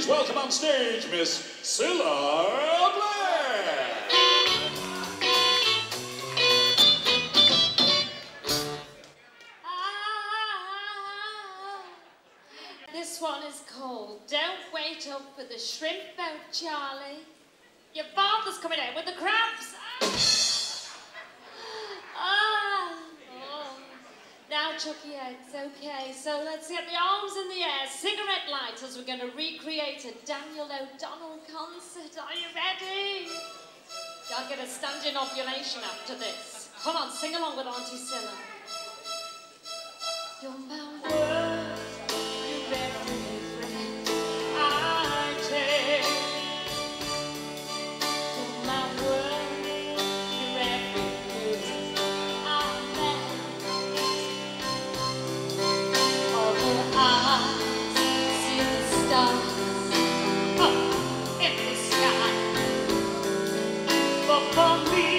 please welcome on stage Miss Cilla Black. This one is called Don't Wait Up for the Shrimp Boat, Charlie. Your father's coming out with the crabs. Now, Chucky Eggs, okay, so let's get the arms in the air, cigarette lighters. We're going to recreate a Daniel O'Donnell concert. Are you ready? I'll get a standing ovulation after this. Come on, sing along with Auntie Cilla. You're my world, you're everything I take. You're my world, you're everything I make. Although I see the stars up in the sky, but for me,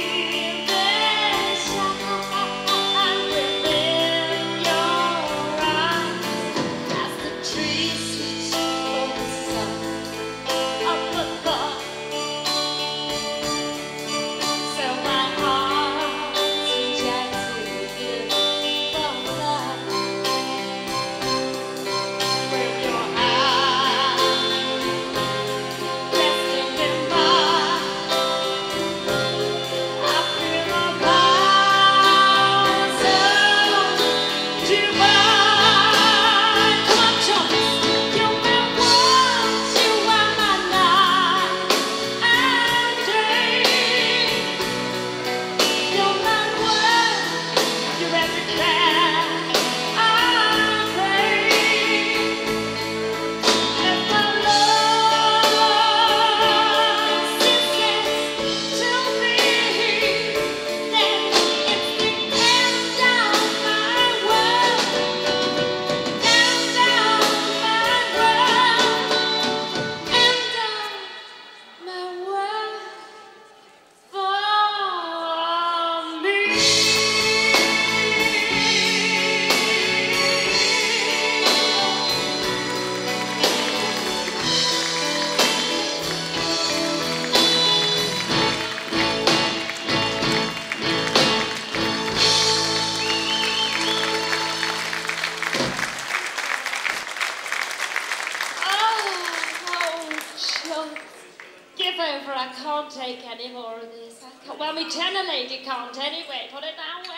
give over, I can't take any more of this. Well, my tenor lady can't anyway, put it that way.